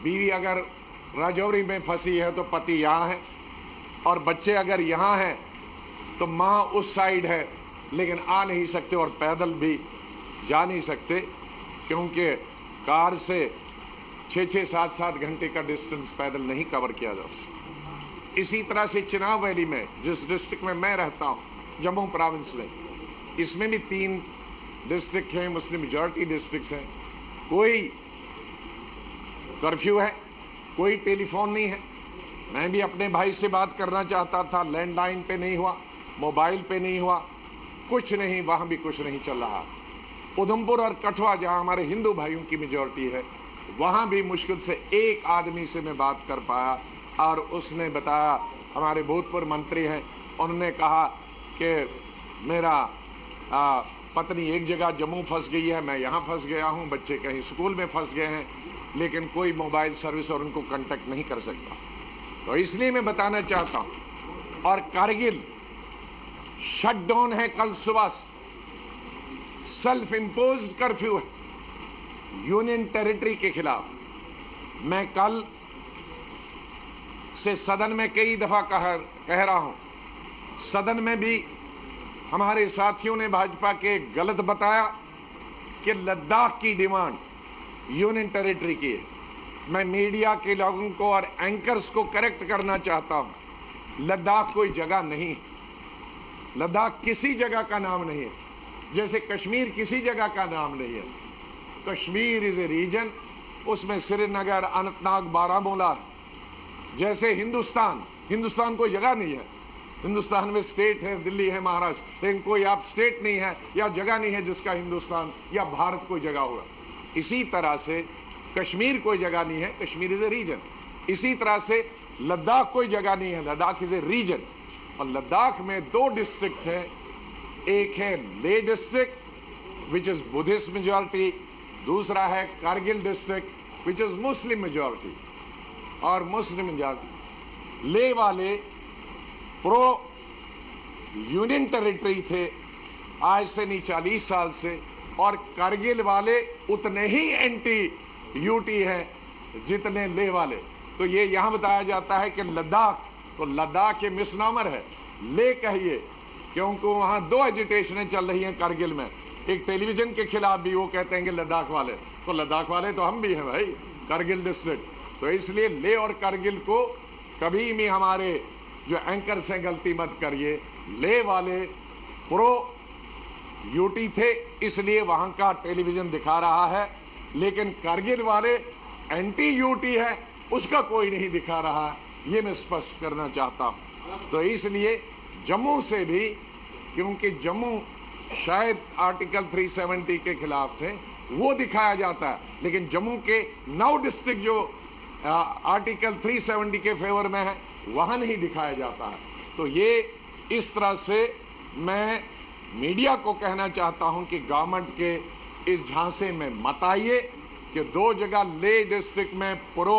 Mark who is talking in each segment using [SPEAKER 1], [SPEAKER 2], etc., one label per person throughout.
[SPEAKER 1] बीवी अगर राजौरी में फंसी है तो पति यहाँ है, और बच्चे अगर यहाँ हैं तो माँ उस साइड है, लेकिन आ नहीं सकते और पैदल भी जा नहीं सकते, क्योंकि कार से 6-6, 7-7 घंटे का डिस्टेंस पैदल नहीं कवर किया जा सकता। इसी तरह से चिनाब वैली में, जिस डिस्ट्रिक्ट में मैं रहता हूँ, जम्मू प्रोविंस में, इसमें भी 3 डिस्ट्रिक्ट हैं, मुस्लिम मेजॉरिटी डिस्ट्रिक्ट्स हैं। कोई कर्फ्यू है, कोई टेलीफोन नहीं है। मैं भी अपने भाई से बात करना चाहता था, लैंडलाइन पे नहीं हुआ, मोबाइल पे नहीं हुआ, कुछ नहीं, वहाँ भी कुछ नहीं चल रहा। उधमपुर और कठुआ, जहाँ हमारे हिंदू भाइयों की मेजॉरिटी है, वहाँ भी मुश्किल से एक आदमी से मैं बात कर पाया, और उसने बताया, हमारे भूतपूर्व मंत्री हैं, उन्होंने कहा कि मेरा पत्नी एक जगह जम्मू फंस गई है, मैं यहाँ फंस गया हूँ, बच्चे कहीं स्कूल में फंस गए हैं, लेकिन कोई मोबाइल सर्विस और उनको कांटेक्ट नहीं कर सकता। तो इसलिए मैं बताना चाहता हूँ। और कारगिल शट डाउन है, कल सुबह सेल्फ इम्पोज्ड कर्फ्यू है यूनियन टेरिटरी के खिलाफ। मैं कल से सदन में कई दफा कह रहा हूं, सदन में भी हमारे साथियों ने भाजपा के गलत बताया कि लद्दाख की डिमांड यूनियन टेरिटरी की है। मैं मीडिया के लोगों को और एंकर्स को करेक्ट करना चाहता हूं, लद्दाख कोई जगह नहीं है, लद्दाख किसी जगह का नाम नहीं है, जैसे कश्मीर किसी जगह का नाम नहीं है। कश्मीर इज ए रीजन, उसमें श्रीनगर, अनंतनाग, बारामूला, जैसे हिंदुस्तान कोई जगह नहीं है। हिंदुस्तान में स्टेट है, दिल्ली है, महाराष्ट्र, लेकिन कोई आप स्टेट नहीं है या जगह नहीं है जिसका हिंदुस्तान या भारत कोई जगह होगा। इसी तरह से कश्मीर कोई जगह नहीं है, कश्मीर इज ए रीजन। इसी तरह से लद्दाख कोई जगह नहीं है, लद्दाख इज ए रीजन। और लद्दाख में 2 डिस्ट्रिक्ट हैं, एक है Leh district which is Buddhist majority, दूसरा है Kargil district which is Muslim majority. और मुस्लिम मेजॉरिटी ले वाले प्रो यूनियन टेरिटरी थे आज से नहीं 40 साल से, और कारगिल वाले उतने ही एंटी यूटी हैं जितने ले वाले। तो ये यहाँ बताया जाता है कि लद्दाख, तो लद्दाख ये मिसनामर है, ले कहिए, क्योंकि वहाँ 2 एजिटेशनें चल रही हैं कारगिल में। एक टेलीविजन के खिलाफ भी वो कहते हैं कि लद्दाख वाले, तो लद्दाख वाले तो हम भी हैं भाई, कारगिल डिस्ट्रिक्ट। तो इसलिए ले और कारगिल को कभी भी हमारे जो एंकर से गलती मत करिए। ले वाले प्रो यूटी थे, इसलिए वहाँ का टेलीविजन दिखा रहा है, लेकिन कारगिल वाले एंटी यूटी है, उसका कोई नहीं दिखा रहा है। ये मैं स्पष्ट करना चाहता हूँ। तो इसलिए जम्मू से भी, क्योंकि जम्मू शायद आर्टिकल 370 के खिलाफ थे, वो दिखाया जाता है, लेकिन जम्मू के 9 डिस्ट्रिक्ट जो आर्टिकल 370 के फेवर में है, वहाँ नहीं दिखाया जाता है। तो ये इस तरह से मैं मीडिया को कहना चाहता हूँ कि गवर्नमेंट के इस झांसे में मत आइए कि 2 जगह ले डिस्ट्रिक्ट में प्रो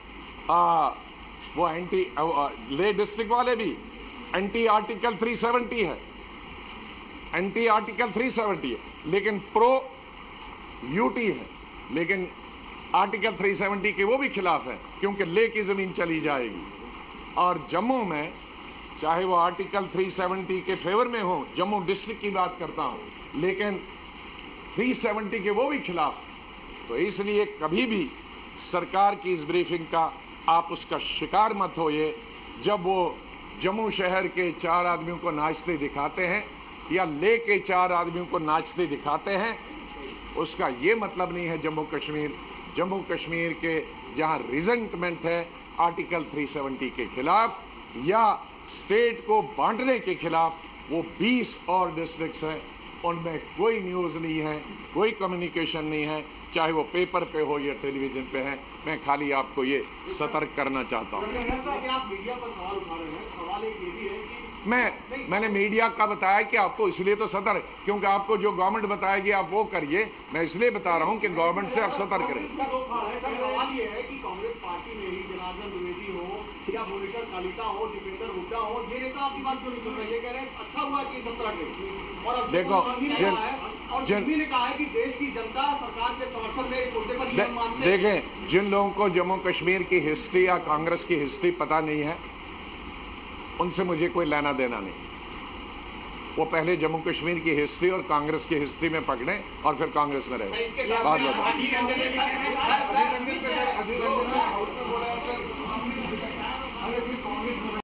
[SPEAKER 1] वो एंटी ले डिस्ट्रिक्ट वाले भी एंटी आर्टिकल 370 है, एंटी आर्टिकल 370 है, लेकिन प्रो यूटी है, लेकिन आर्टिकल 370 के वो भी खिलाफ है, क्योंकि ले की जमीन चली जाएगी। और जम्मू में चाहे वो आर्टिकल 370 के फेवर में हो, जम्मू डिस्ट्रिक्ट की बात करता हूँ, लेकिन 370 के वो भी खिलाफ। तो इसलिए कभी भी सरकार की इस ब्रीफिंग का आप उसका शिकार मत होइए। जब वो जम्मू शहर के 4 आदमियों को नाचते दिखाते हैं या ले के 4 आदमियों को नाचते दिखाते हैं, उसका ये मतलब नहीं है जम्मू कश्मीर के जहाँ रिजेंटमेंट है आर्टिकल 370 के खिलाफ या स्टेट को बांटने के खिलाफ, वो 20 और डिस्ट्रिक्ट्स हैं, उनमें कोई न्यूज़ नहीं है, कोई कम्युनिकेशन नहीं है, चाहे वो पेपर पे हो या टेलीविज़न पे है। मैं खाली आपको ये सतर्क करना चाहता हूँ। मैंने मीडिया का बताया कि आपको इसलिए तो सतर्क, क्योंकि आपको जो गवर्नमेंट बताएगी आप वो करिए। मैं इसलिए बता रहा हूँ कि गवर्नमेंट से आप सतर्क करें।
[SPEAKER 2] सवाल ये है कि कांग्रेस पार्टी में ही जनार्दन द्विवेदी हो या भुवनेश्वर कालिता हो, दीपेंद्र हुड्डा हो, ये नेता आपकी बात क्यों नहीं सुन रहे? ये कह रहे हैं अच्छा हुआ कि
[SPEAKER 1] देखो
[SPEAKER 2] और सिंघवी ने कहा है कि देश की जनता सरकार के समर्थन में इस मुद्दे पर ये मानते हैं।
[SPEAKER 1] देखें, जिन लोगों को जम्मू कश्मीर की हिस्ट्री या कांग्रेस की हिस्ट्री पता नहीं है, उनसे मुझे कोई लेना देना नहीं। वो पहले जम्मू कश्मीर की हिस्ट्री और कांग्रेस की हिस्ट्री में पकड़े और फिर कांग्रेस में रहे। बहुत बहुत